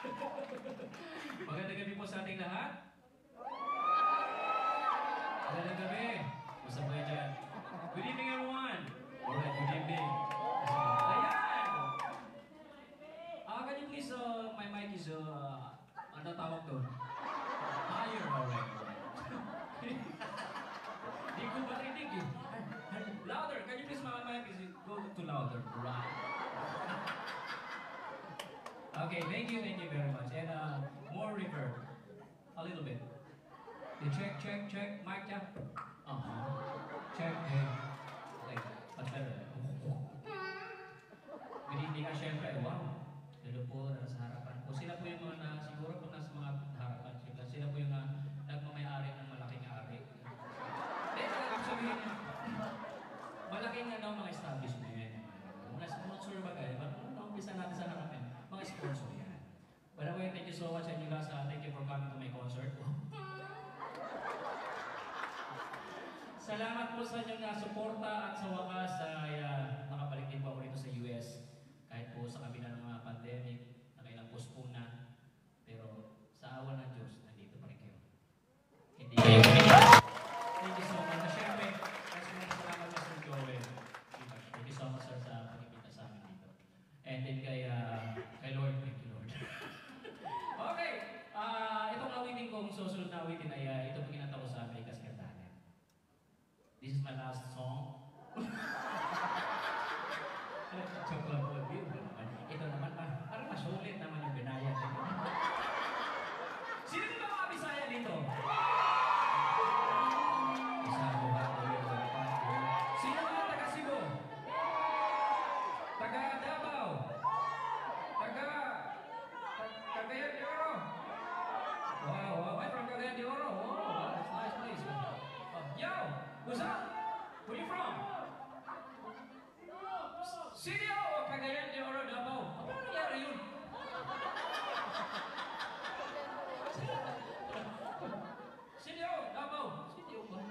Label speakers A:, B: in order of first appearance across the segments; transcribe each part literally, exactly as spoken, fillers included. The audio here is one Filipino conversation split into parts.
A: Magandang gabi po sa ating lahat. Magandang gabi. Basta po yan dyan. Good evening, everyone. Alright, good evening. Ayan! Uh, can you please, uh, my mic is, uh, ano tawag doon? Higher, alright. Di ko marinig eh. Louder, can you please, my mic is, go to louder. Right. Okay, thank you, thank you very much. And uh, more reverb. A little bit. You check, check, check. Mic check. Uh-huh. Check, hey. Like, much better. Good evening nga, syempre. Wow. Hello po, nasa harapan po. Sila po yung mga na, siguro po nasa mga harapan. Sila, sila po yung uh, nagmamayari ng malaking ari. Eh, actually, malaking ano, mga establishment. I'm not sure ba kayo, but umpisa natin sa harapan. Mga sponsor yan. By the way, thank you so much and you guys, uh, thank you for coming to my concert. Salamat po sa inyong suporta at sa wakas ay uh, nakabalik din po ako rito sa U S. Kahit po sa kabila ng mga pandemic, nakailang postponan. Pero sa awa ng Diyos, nandito pa rin kayo. Hindi kayo kumikas. Thank you so much. Siyempre, kasi salamat sa Sir Joel. Thank you so much sir sa pagkikita sa amin dito. And then kay, uh, kay Lord, thank you Lord. Okay, uh, itong awitin kong susunod na awitin ay uh, ito po kinanta ko sa Amerikas Kantahan. This is my last song. Joke lang po, ito naman, parang masulit naman yung binaya. Sino ba mga Bisaya dito? Isang ba ko yung pati? Sino mga taga Cebu? Taga Davao? Taga... Cagayan de Oro? Wow, wow, I'm from Cagayan de Oro. Oh, that's nice place. Oh, yo, what's up? Where you from? City o Cagayan de Oro, Davao? Ano nangyari yun? City o Davao? City o ba?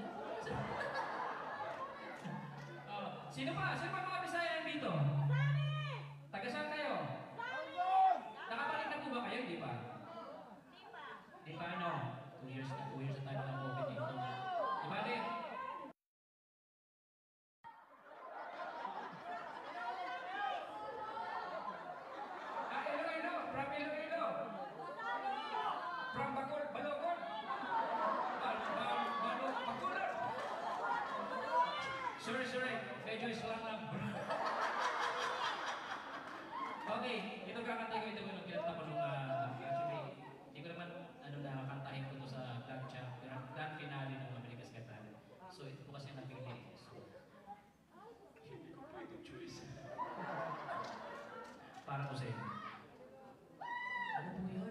A: uh, Sino pa? Sino pa mga Bisaya dito? Taga saan kayo? Nakabalik na po ba kayo? Hindi pa? Hindi pa ano? Two years na, two years na tayo ng COVID dito. Di ba din? Sorry, sorry. Medyo islang lang. Okay, ito kakantay ko ito ko nung kinanta ko nung uh, actually, hindi ko naman ano na kantahin ko ito sa grand champ, grand finale ng Amerikas Kantahan. So ito po kasi ang napili. So, hindi ko pa ito choice. Para po sa inyo. Ano po yun?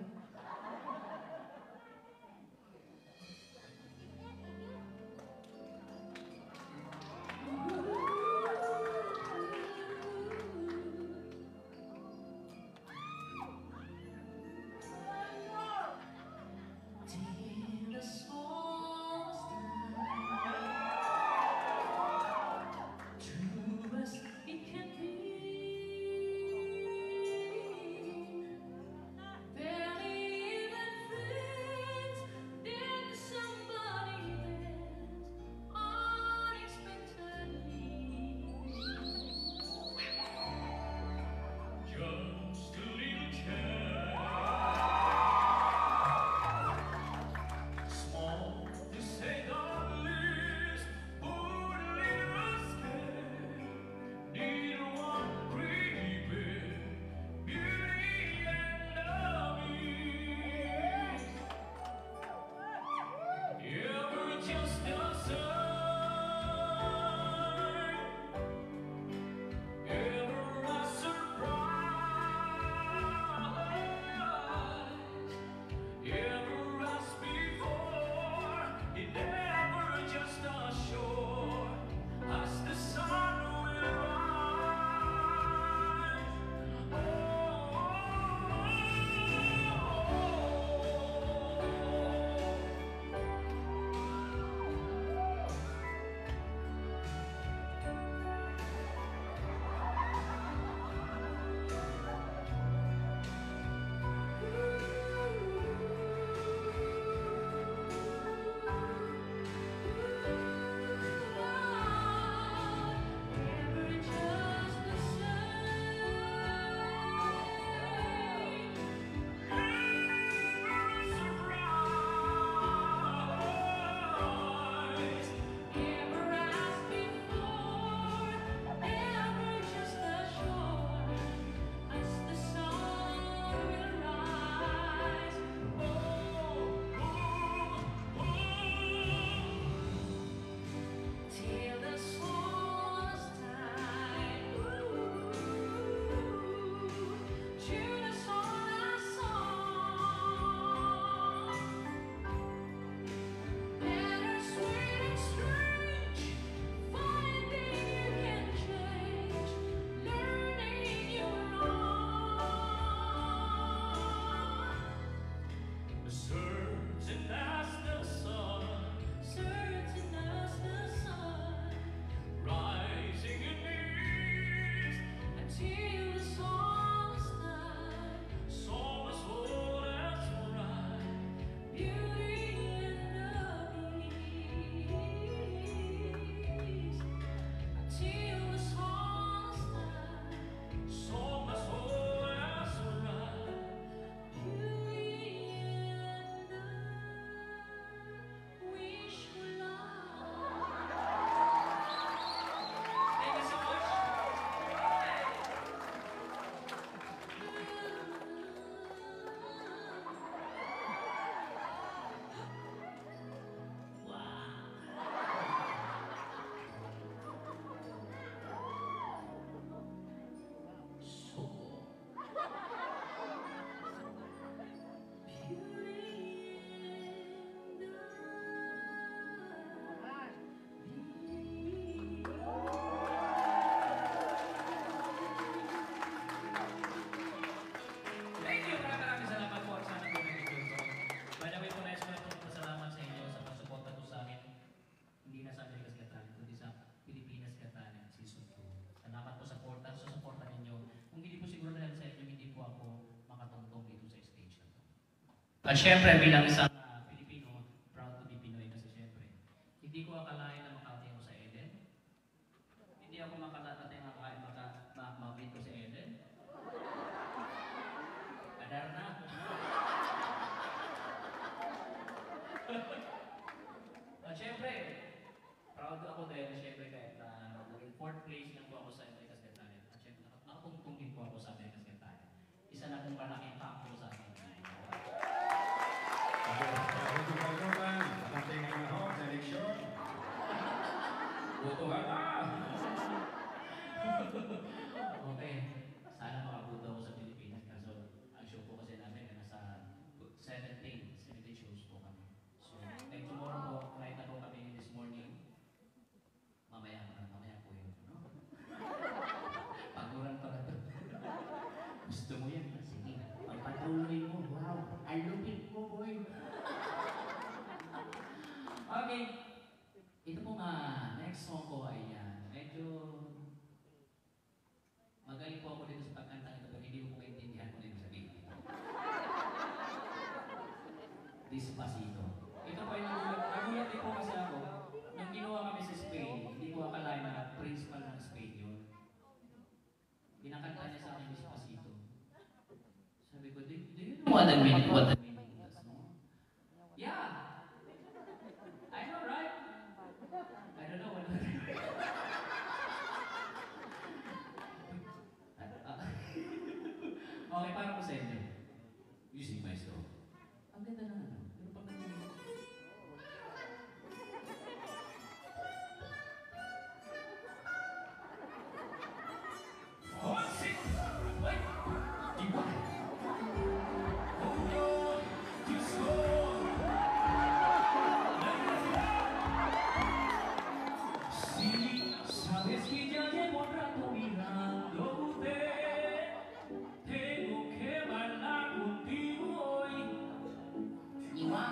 B: True as it can be.
A: At syempre, bilang isang uh, Pilipino, proud to be Pinoy kasi syempre, hindi ko akalain na makarating ako sa Eden. Hindi ako makarating akalain maka, ma, ma-meet ko sa Eden. Adar na. At syempre, proud ako dahil syempre kahit na uh, naging fourth place lang po ako sa America's Got Talent. At syempre, nakatungtong din po ako sa America's Got Talent. Isa na pong malaking takbo sa akin. Okay, sana makabuto ako sa Pilipinas. Kaso, ang show po kasi namin na nasa seventeen, seventeen shows po kami. So, like tomorrow po, right na po kami this morning. Mamaya, mamaya po yun. No? Paguran pa na ito. Gusto mo yan? Sige, pagpatuloy mo. Wow, I lupit mo, boy. Okay, ito po nga, next song ko ay yan. Medyo magaling po ako dito sa pagkanta ito, pero hindi ko maintindihan kung ano sabihin. Despacito. Ito po yung nagulat. Nagulat din po kasi ako. Nung ginawa kami sa Spain, hindi ko akalain na principal ng Spain yun. Pinakanta niya sa akin Despacito. Sabi ko, do, do you know what I mean? What I mean does, no? Yeah! I know, right? I don't know what I mean. Okay, para ko sa inyo. Music maestro. Ang ganda na ano. Pero pag nag- Oh, shit! Wait! Iba! Oh, no! Diyos ko! Si, sabes que ya llevo un rato mirándote. Tengo que bailar contigo hoy. Iba.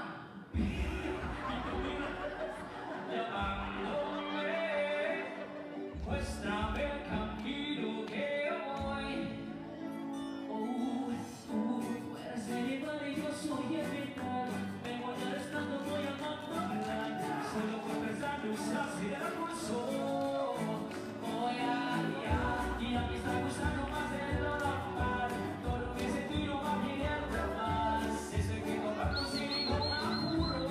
A: Llamándome, muéstrame el camino que voy. Oh, tú, tú eres el igual y yo soy el vital. Me voy arrestando, voy a hablar. Solo con pensar me usas y el pulso. Oh, ya, ya, y a mí está gustando más de lo normal. Todo lo que se tiro va viniendo más. Eso hay que tomarlo sin ningún apuro.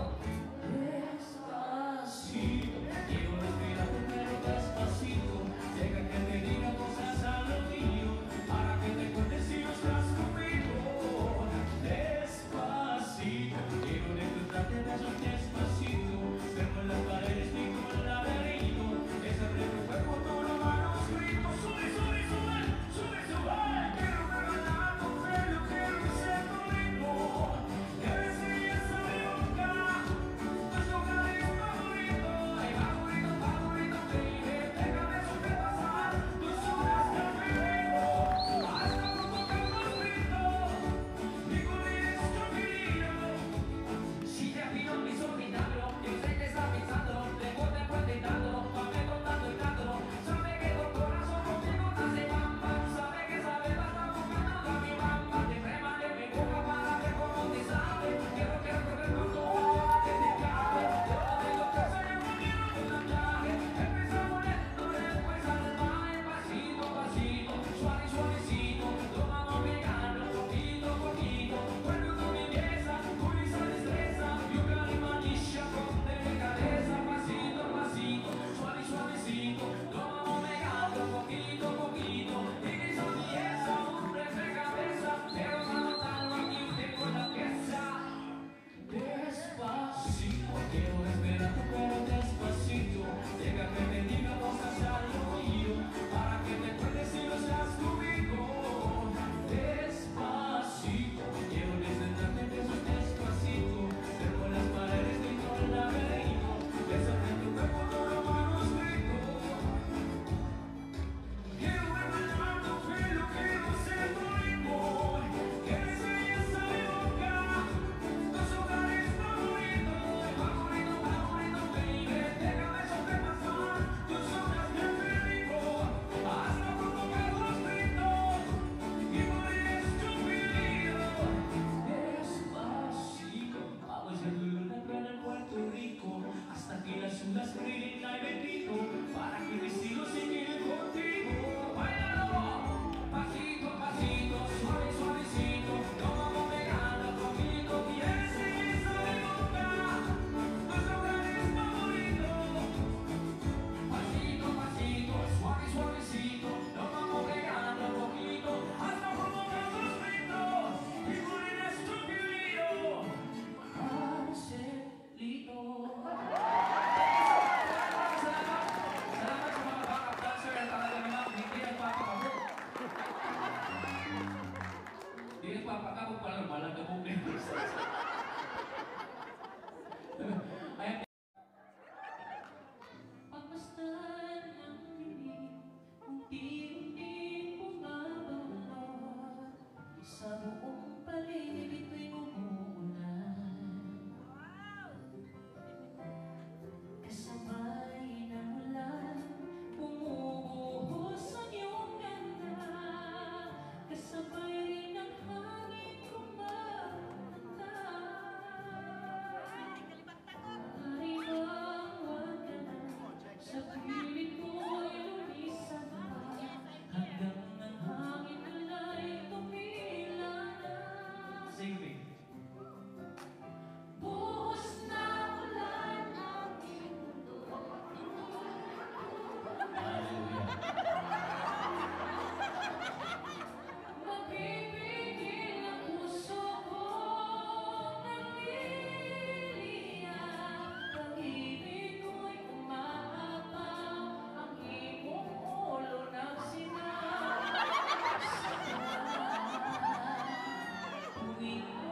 A: Despacito, quiero respirar primero despacito. Deja que te diga cosas al oído, para que te acuerdes si no estás conmigo. Despacito. Sing me.
B: Buhos na ulan ang mundo.
A: Hallelujah.
B: Mapipigil ang puso ko ng liliyan. Pag-ibig ko'y umaapaw, ang iyong ulo nagsinag. Tuwing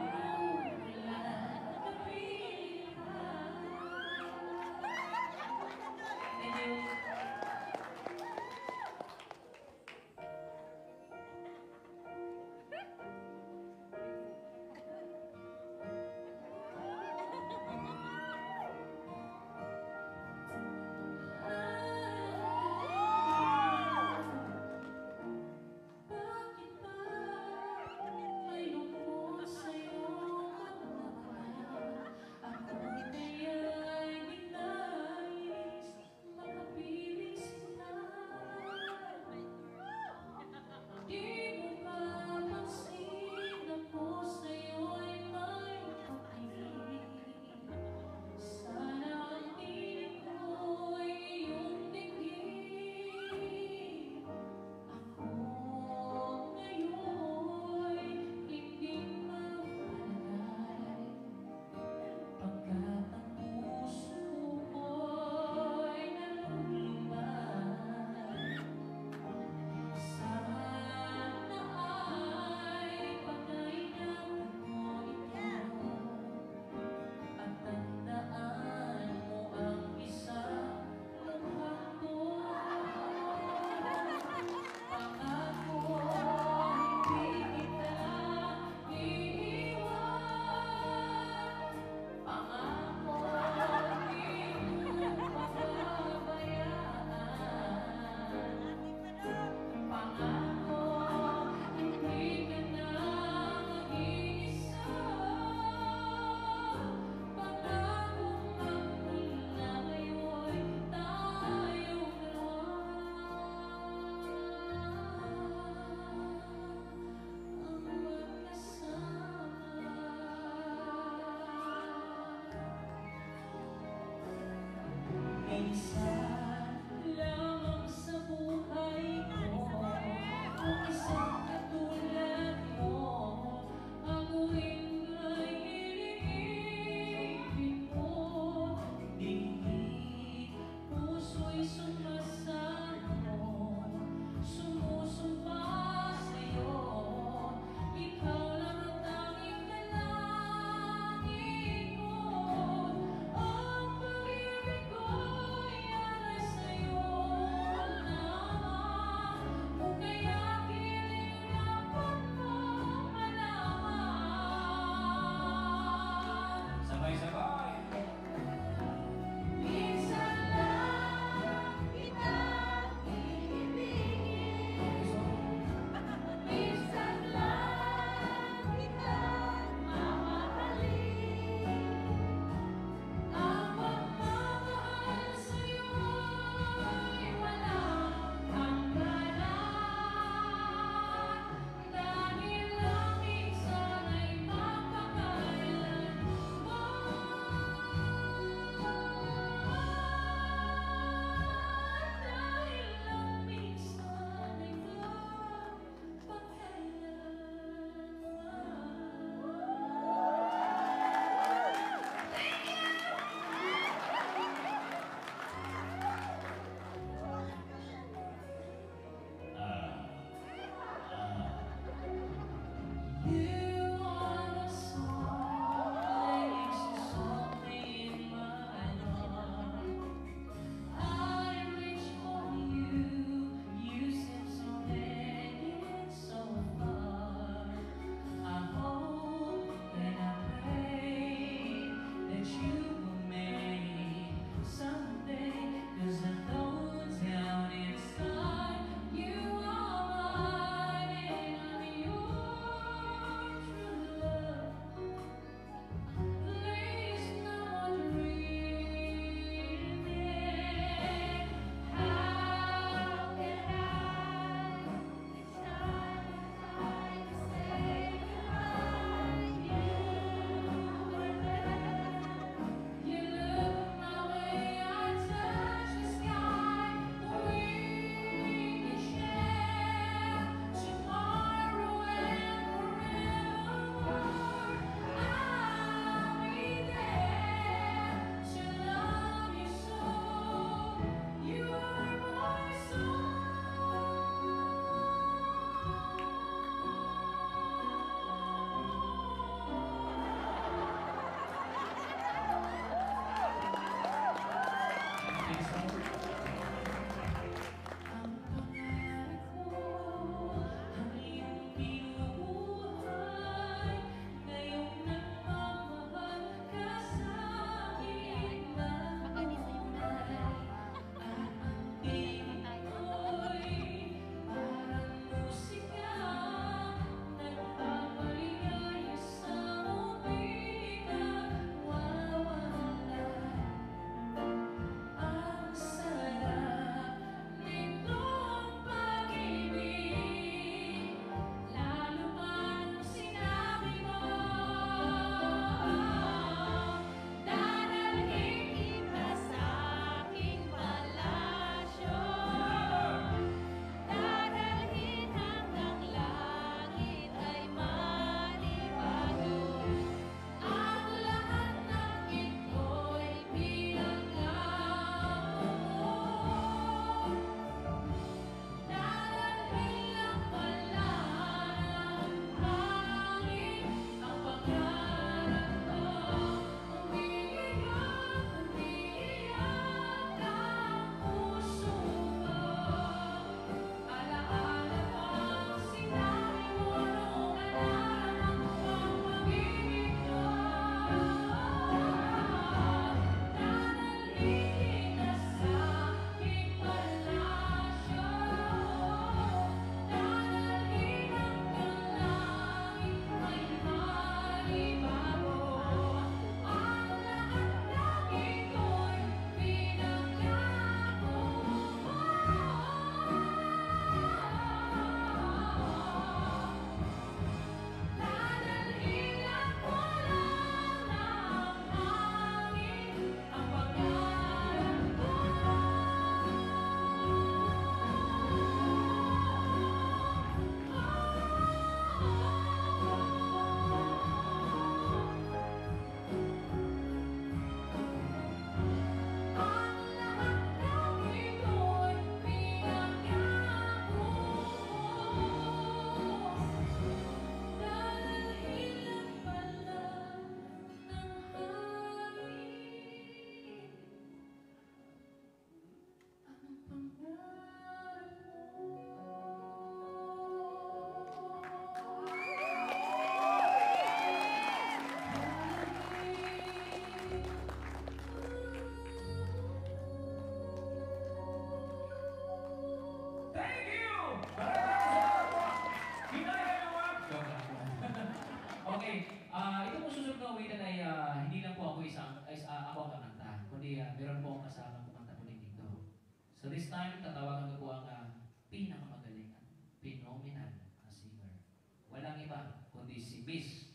A: guys, ah, ako ang kakanta. Kundi ah, meron po akong kasama kumanta po din dito. So this time, tatawagan ko po ang ah, pinakamagaling at phenomenal na singer. Walang iba, kundi si Miss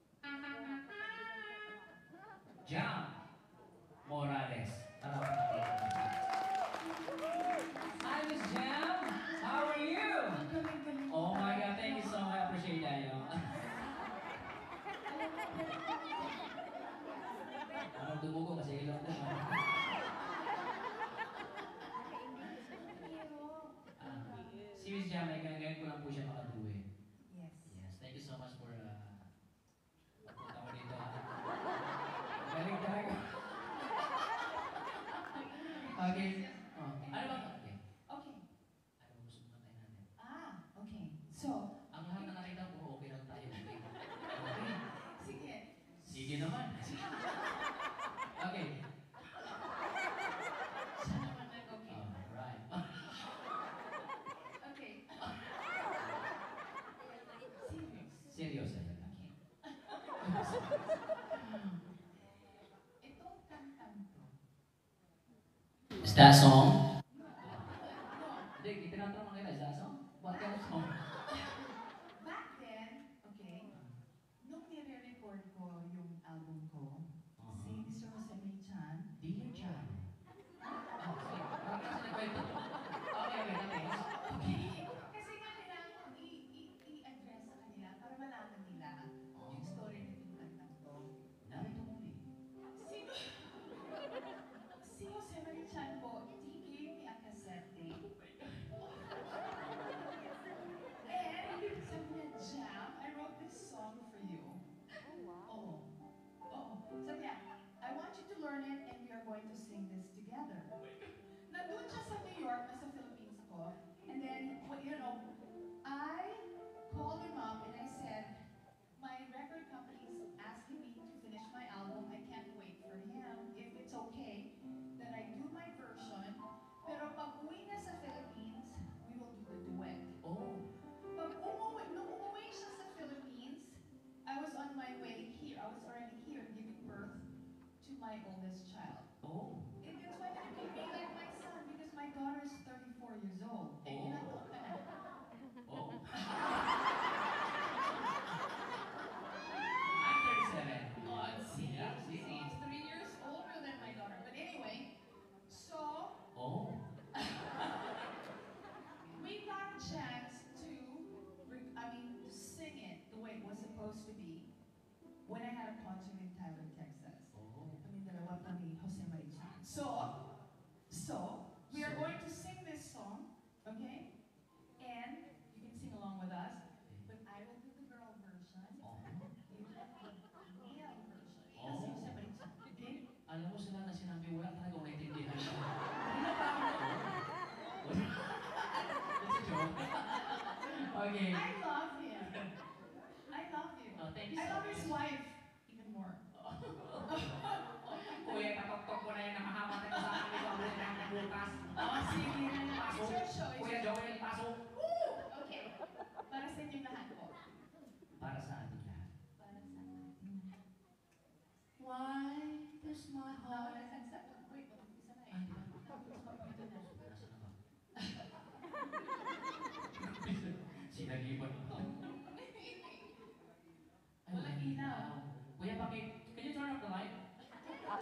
A: Jam Morales. Tara po natin.
B: Hi, Miss Jam. How are you?
A: Oh my God, thank you so much. I appreciate that, yo. Parang dumugo kasi ilong ko. Ah, si Miss Jam, ay ngayon ko lang po siya makaduwi.
B: Yes.
A: Yes, thank you so much for uh, pagpunta mo dito. Galing talaga. Okay. Oh, ano ba? Okay.
B: Okay.
A: Ano ba gusto mo tayo natin?
B: Ah, okay. So,
A: Ang lahat na nakita ko, okay lang tayo. Okay. Okay.
B: sige.
A: Sige naman. Okay.
B: Siya naman ay okay.
A: Alright.
B: Okay. Serious.
A: Seryoso yan.
B: Itong kantang to.
A: Is that song? Hindi, tinatanong nila, is that song? What kind of song?
B: Back then, okay, nung nire-record ko yung album ko, si Mister Jose Chan,
A: Dear John. Oh, sige. Parang kasi nagkwento. Okay, okay, tapos. Okay.
B: kasi nga kailangan ko i- i- i-address sa kanila para malaman nila yung story nitong kantang to.
A: Narito muli.
B: Si, si Jose Marie Chan po, he gave me a cassette tape. And sabi niya, Jam, I wrote this song for you. Oo. Oo. Sabi niya, I want you to learn it and we are going to sing this together. Nandun siya sa New York, nasa Philippines ko. And then, well, you know, I called him up and I said, my record company is asking me to finish my album. I can't wait for him. If it's okay, that I do my version. Pero pag uwi na sa Philippines, we will do the duet.
A: Oh.
B: Pag umuwi, nung umuwi siya sa Philippines, I was on my way here. I was already here giving birth to my oldest child.
A: Oh.
B: And that's why they treat me like my son because my daughter is thirty-four years old. And
A: Oh.
B: ilan taon ka na?
A: Oh. I'm thirty-seven.
B: Oh, see,
A: Yeah,
B: see,
A: see.
B: he's three years older than my daughter. But anyway, so
A: Oh.
B: we got a chance to, re- I mean, to sing it the way it was supposed to be when I had a concert in Tyler, Texas.
A: Oh.
B: Kami dalawa pa ni Jose Marie Chan. So, so, we are
A: So-
B: going to sing this song, okay? And you can sing along with us, but I will do the girl version.
A: Oh.
B: You will do the male version.
A: Oh.
B: Kasi Jose Marie Chan, okay?
A: Alam mo sila na sinabi, wala talaga akong naintindihan siya.
B: Ano ba ako?
A: It's a joke. Okay.
B: I love him. I love him.
A: Oh, thank you
B: I
A: so
B: love
A: much.
B: his wife even more.
A: Kuya, tatok-tok mo na yung nakahama tayo sa akin. Ikaw ulit na ang bukas.
B: Oh, sige.
A: Pasok.
B: It's your show. It's
A: Kuya
B: your
A: Joel, pasok.
B: Woo! Okay. Para sa inyong lahat po.
A: Para sa ating lahat.
B: Para sa atin. Why does my heart... Wait, isa na eh.
A: Ay, di ba?
B: Ito na.
A: Nasaan na ba? Sinagiban mo. Ay,
B: Walang ilaw.
A: Kuya, bakit? Can you turn off the light? Ah,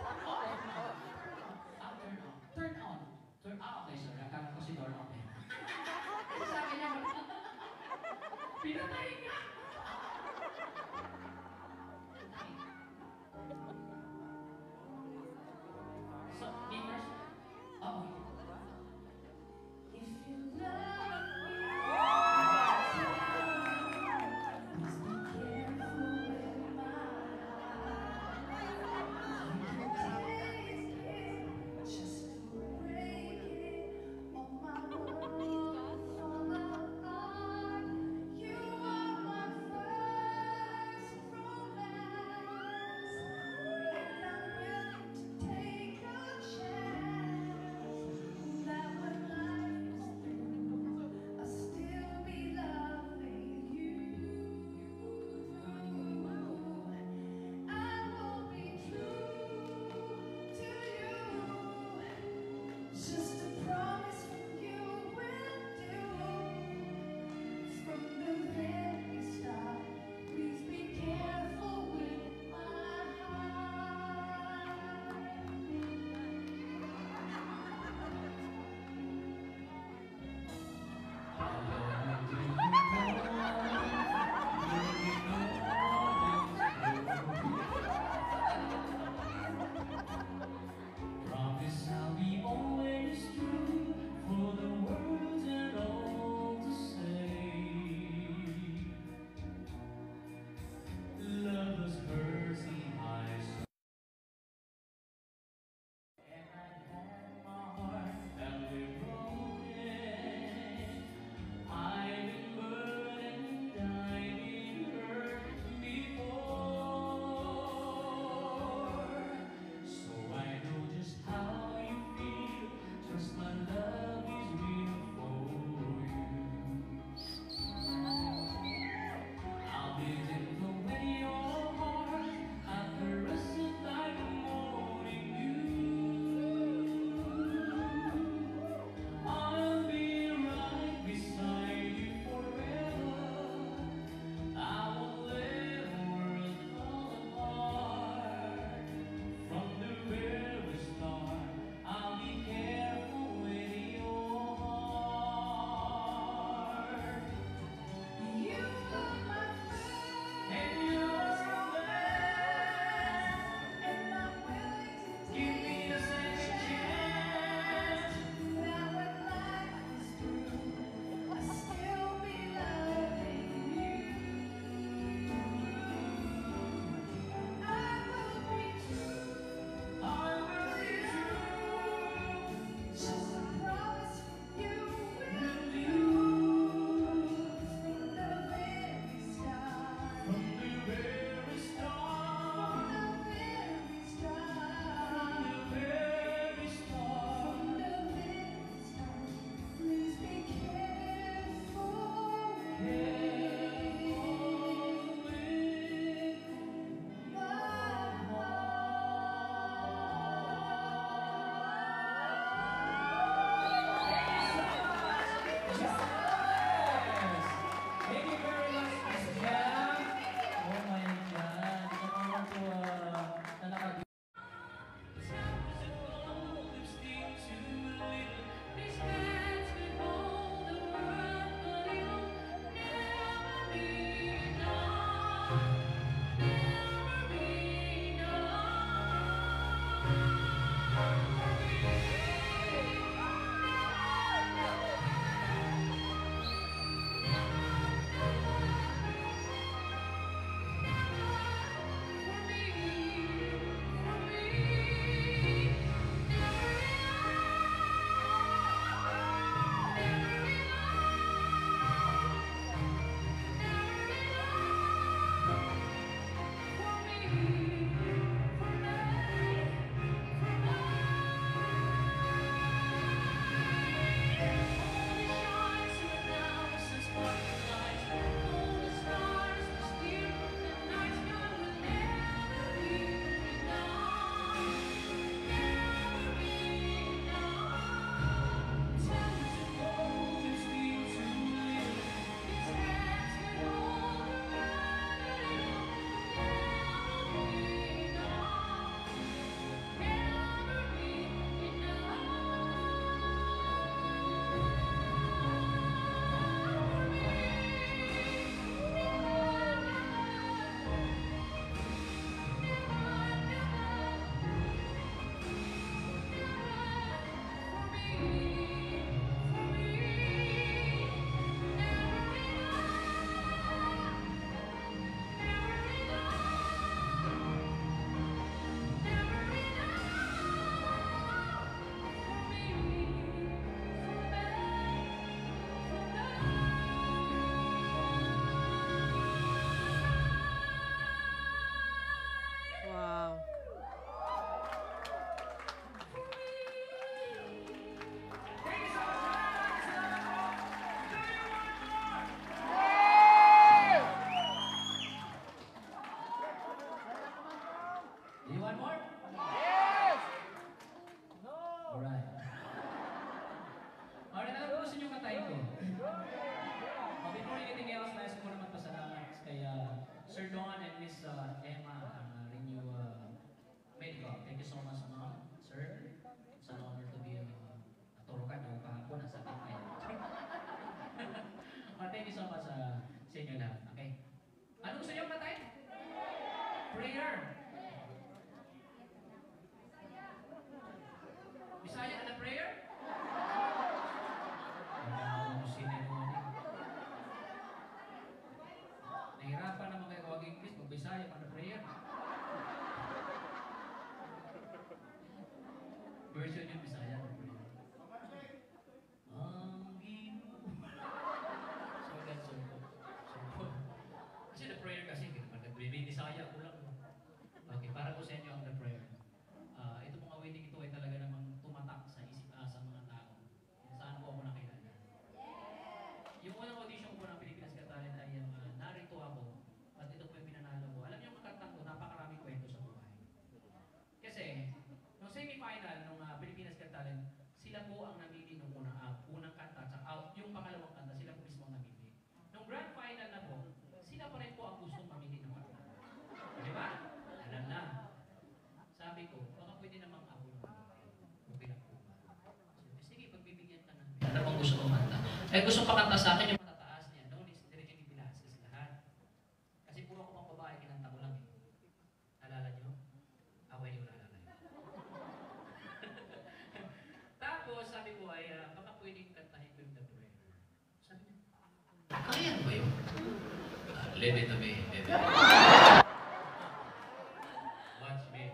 A: turn off.
B: Turn on.
A: Turn, ah, okay, sorry. Akala ko si turn off eh. Kasi sabi niya, pinatay ka! So, fingers? Oh,
B: If you love me, please be careful with my heart. Just to break it, all my world fall apart. You are
A: Do you want more?
C: Yes! No!
A: Alright. Alright, ano gusto nyo katayin ko? Oh, before anything else, nais ko naman pasalamat kay uh, Sir Don and Miss uh, Emma ang uh, Renew uh, Medical. Thank you so much, ma'am, sir. It's an honor to be uh, naturukan yung kahapon na sabi kayo. Oh, thank you so much uh, sa inyo lahat. Okay. Ano gusto nyo katayin? Prayer. Bisaya ka na prayer? Nahirapan naman kayo kawag English, pag Bisaya pa na prayer. Version yung Bisaya na prayer. Ang Ginoo. So that's so so kasi the prayer kasi, pag nag-breathing Bisaya ko lang. Okay, para po sa inyo ang the prayer. Uh, ito pong awiting ito ay talaga namang tumatak sa isip uh, sa mga tao. Saan po ako nakilala? Yung unang audition ko ng Pilipinas Got Talent ay uh, narito ako at ito po yung pinanalo ko. Alam niyo yung kakantang ko, napakaraming kwento sa buhay. Kasi, nung semi-final ng uh, Pilipinas Got Talent, sila po ang namili nung unang, uh, unang kanta at uh, yung pangalawang kanta, sila po mismo ang namili. Nung grand final na po, sila pa rin po ang gustong mamili ng kanta. Di ba? Alam na. Sabi ko, baka pwede namang ako yung mamili. Okay lang po ba? Sige, pagbibigyan ka namin. Ano bang gusto kong kanta? Eh, gusto pa kanta sa akin yung matataas niya. No, ni Diretso ni Pilases lahat. Kasi puro ko pang babae, kinanta ko lang eh. Alala niyo? Ako hindi ko naalala yun. Tapos, sabi ko ay, uh, baka pwedeng kantahin ko yung The Prayer. Sabi niya, kaya ba yun? Uh, leave it to me, baby. Watch me.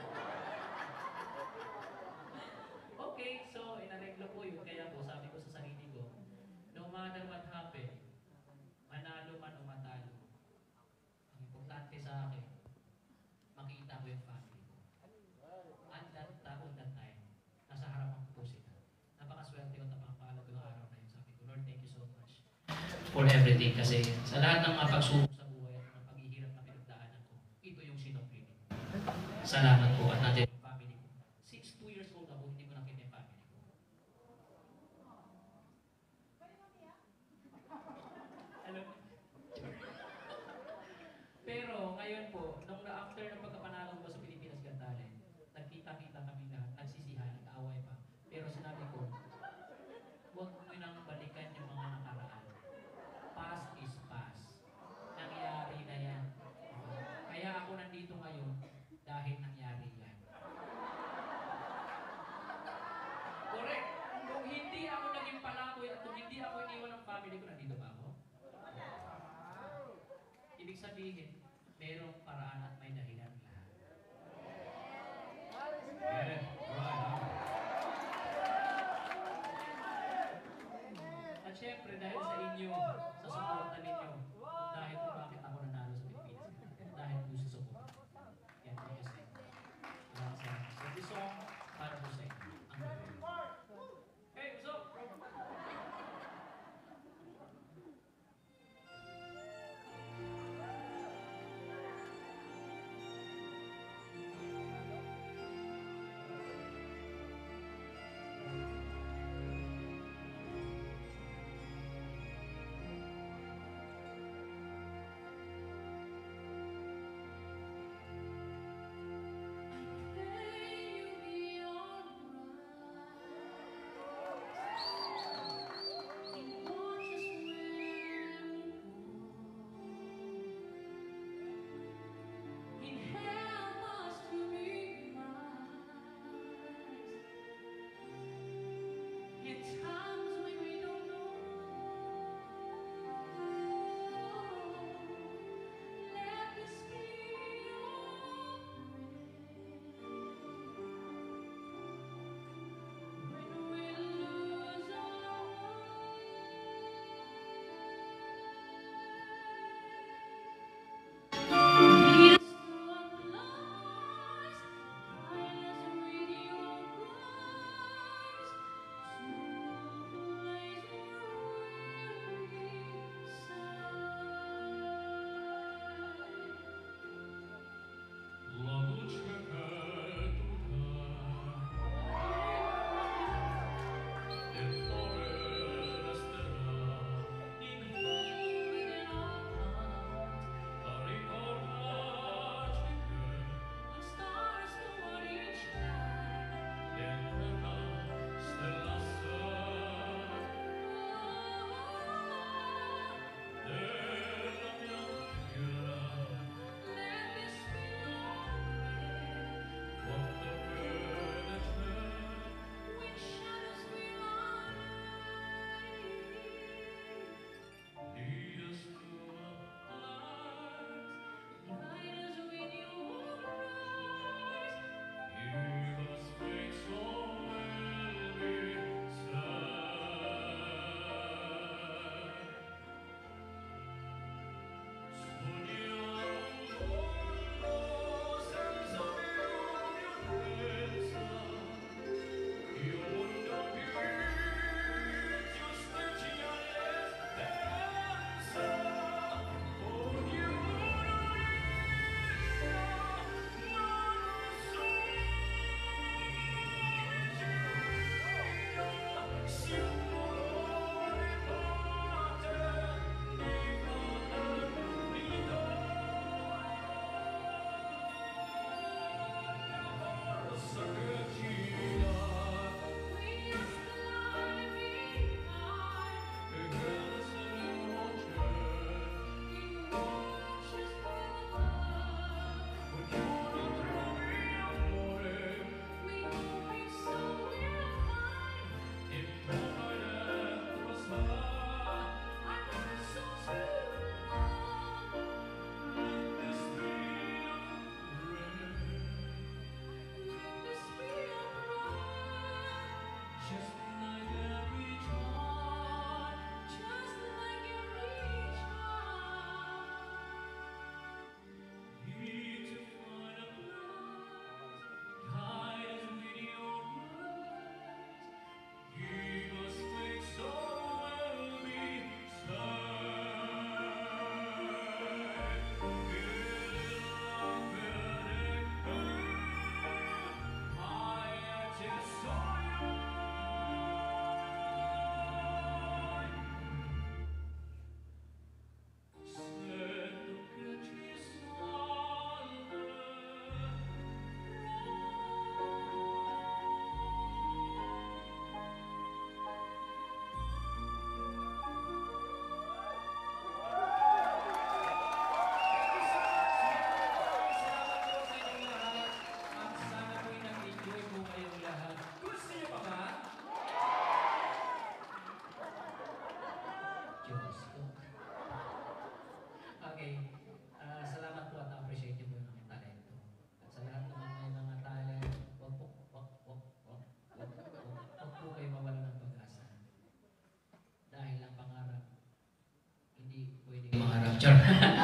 A: Okay, so inareglo po yun. Kaya po, sabi ko sa sarili ko, no matter what happen, manalo man o matalo, ang importante sa akin, makita ko yung family ko. At that, that, on that time, nasa harapan ko po sila. Napakaswerte ko at napakapaalag yung araw na yun. Sabi ko, Lord, thank you so much for everything. Kasi sa lahat ng mga pagsubok sa buhay at mga paghihirap na pinagdaanan ko, ito yung sinopli ko. Salamat po at nandiyan yung family ko. Since two years old ako, hindi ko nakita yung family ko. Alam mo? Pero ngayon po, nung na-after ng pagkapanalo ko sa Pilipinas Got Talent, nagkita-kita kami lahat, nagsisihan, nag-aaway pa. Pero sinabi ko, huwag mo nang balikan yung mga nakaraan. Past is past. Nangyari na yan. Kaya ako nandito ngayon dahil nangyari yan. Correct. Kung hindi ako naging palaboy at kung hindi ako iniwan ng family ko, nandito ba ako? Ibig sabihin, merong paraan at may dahilan lahat. Yeah, right. At syempre, dahil sa inyo, sa suporta ninyo, dahil kung bakit ako nanalo sa Pilipinas, dahil po sa support. Yan, thank you sa inyo. Salamat sa inyo. So, this song, para po sa inyo. Ang gagawin. Hey, what's up, bro? Char.